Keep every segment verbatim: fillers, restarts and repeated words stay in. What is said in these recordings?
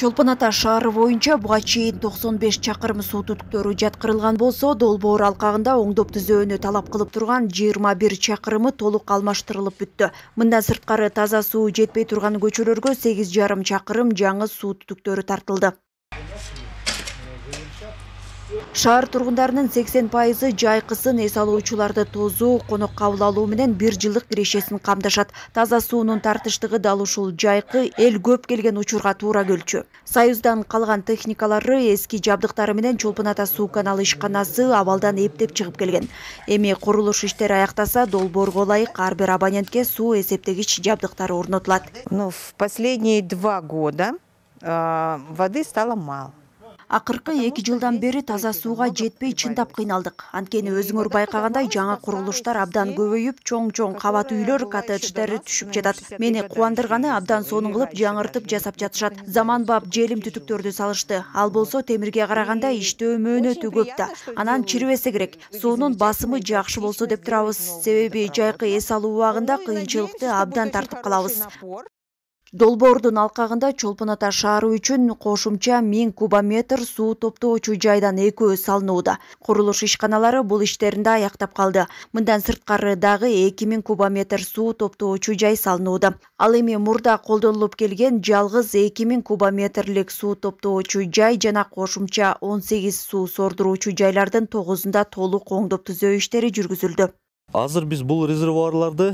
Чолпон Ата шаары боюнча буга чейин токсон беш чакырым суу түтүктөрү жаткырылган болсо, Долбоор алкагында оңдоп түзөөнү талап кылып турган жыйырма бир чакырымы толук алмаштырылып бүттү. Мындан сырткары таза суу жетпей турган көчөлөргө сегиз жарым чакырым жаңы суу түтүктөрү тартылды. Шаар тургундарынын сексен пайызы жайкысын эс алуучуларды тозуу, конок кабыл алуу менен бир жылдык кирешесин камдашат. Таза суунун тартыштыгы дал ушул жайкы эл көп келген учурга туура келчү. Союздан калган техникалары эски жабдыктары менен Чолпон Ата суу каналы ишканасы абалдан эптеп чыгып келген. Эми курулуш иштери аяктаса, Долбоорго ылайык ар бир абонентке суу эсептегич жабдыктары орнотулат. Ну, в последние два года э, воды стало мало. Акыркы эки жылдан бери таза сууга жетпей чындап кыйналдык. Анткени өзүңөр байкагандай жаңы курулуштар абдан көбөйүп, чоң-чоң кабат үйлөр, коттедждер түшүп жатат. Мени кубандырганы абдан сонун кылып жаңыртып жасап жатышат. Заманбап желим түтүктөрдү салышты. Ал болсо темирге караганда иштөө мөөнөтү көп да. Анан чирибесе керек. Суунун басымы жакшы болсо деп турабыз. Себеби жайкы эс алуу убагында кыйынчылыкты абдан тартып калабыз. Долбоордун алкагында Чолпон Ата шаары үчүн кошумча миң кубометр суу топтоочу жайдан экөө салынууда. Курулуш ишканалары бул иштеринде аяктап калды. Мындан сырткары дагы эки миң кубометр суу топтоочу жай салынууда. Ал эми мурда колдонулуп келген жалгыз эки миң кубометрлик суу топтоочу жай жана кошумча он сегиз суу сордуруучу жайлардын тогузунда толук оңдоп түзөө иштери жүргүзүлдү. Азыр биз бул резервуарларды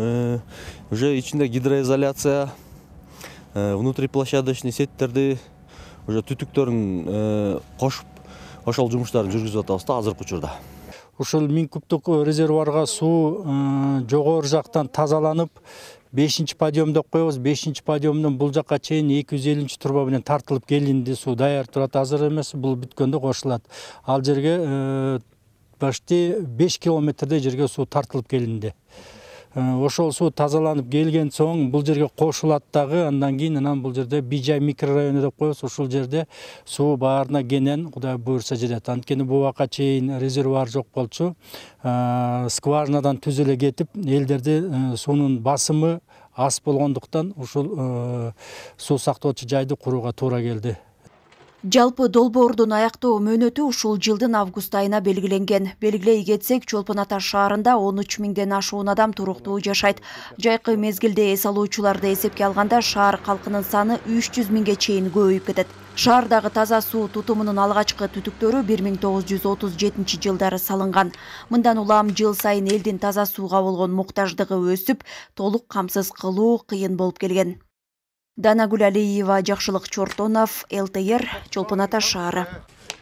уже ичинде гидроизоляция, внутриплощадочный сеттерди уже түтүктөрүн кошуп ошол жумуштарын жүргүзүп атабыз да азыркы учурда. Ушул миң кубтук резервуарга суу жогору жактан тазаланып, бешинчи подъем деп коебуз. бешинчи подъемдон бул жакка чейин эки жүз элүүнчү труба менен тартылып келинди. Суу даяр турат, азыр эмес, бул бүткөндө кошулат. Ал жерге почти беш километрдей жерге суу тартылып келинди. Ошол суу тазаланып келген соң бул жерге кошулат дагы, андан кийин анан бул жерде Бижай микрорайону деп коебуз. Ушул жерде суу баарына кенен Кудай буйрса жетет. Анткени бул убакка чейин резервуар жок болчу. Скважинадан түз эле кетип, элдерде суунун басымы аз болгондуктан ушул суу сактоочу жайды курууга туура келди. Жалпы Долбоордун аяктоо мөөнөтү ушул жылдын август айына белгиленген. Белгилей кетсек, Чолпон Ата шаарында он үч миңден ашуун адам туруктуу жашайт. Жайкы мезгилде эс алуучуларды эсепке алганда шаар калкынын саны үч жүз миңге чейин көбөйүп кетет. Шаардагы таза суу тутумунун алгачкы түтүктөрү бир миң тогуз жүз отуз жетинчи жылдары салынган. Мындан улам жыл сайын элдин таза сууга болгон муктаждыгы өсүп, толук камсыз кылуу кыйын болуп келген. Данагүл Алиева, Жакшылык Чортонов, эл тэ эр, Чолпон Ата шаары.